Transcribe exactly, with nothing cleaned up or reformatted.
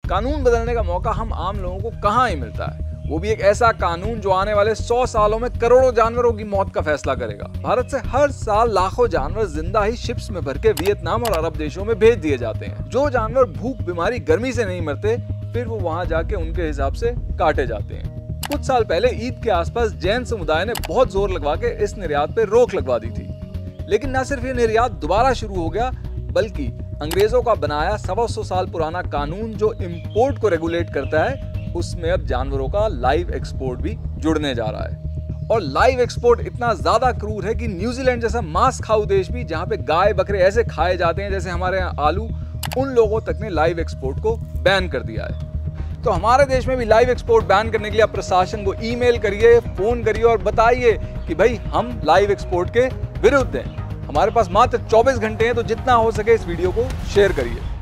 कानून बदलने का मौका हम आम लोगों को कहाँ ही मिलता है, वो भी एक ऐसा कानून जो आने वाले सौ सालों में करोड़ों जानवरों की मौत का फैसला करेगा। भारत से हर साल लाखों जानवर जिंदा ही शिप्स में भर के वियतनाम और अरब देशों में भेज दिए जाते हैं। जो जानवर भूख, बीमारी, गर्मी से नहीं मरते, फिर वो वहां जाके उनके हिसाब से काटे जाते हैं। कुछ साल पहले ईद के आसपास जैन समुदाय ने बहुत जोर लगवा के इस निर्यात पे रोक लगवा दी थी, लेकिन न सिर्फ ये निर्यात दोबारा शुरू हो गया, बल्कि अंग्रेजों का बनाया सवा सौ साल पुराना कानून जो इम्पोर्ट को रेगुलेट करता है, उसमें अब जानवरों का लाइव एक्सपोर्ट भी जुड़ने जा रहा है। और लाइव एक्सपोर्ट इतना ज्यादा क्रूर है कि न्यूजीलैंड जैसा मांस खाऊ देश भी, जहां पे गाय बकरे ऐसे खाए जाते हैं जैसे हमारे यहाँ आलू, उन लोगों तक ने लाइव एक्सपोर्ट को बैन कर दिया है। तो हमारे देश में भी लाइव एक्सपोर्ट बैन करने के लिए आप प्रशासन को ईमेल करिए, फोन करिए और बताइए कि भाई हम लाइव एक्सपोर्ट के विरुद्ध हैं। हमारे पास मात्र चौबीस घंटे हैं, तो जितना हो सके इस वीडियो को शेयर करिए।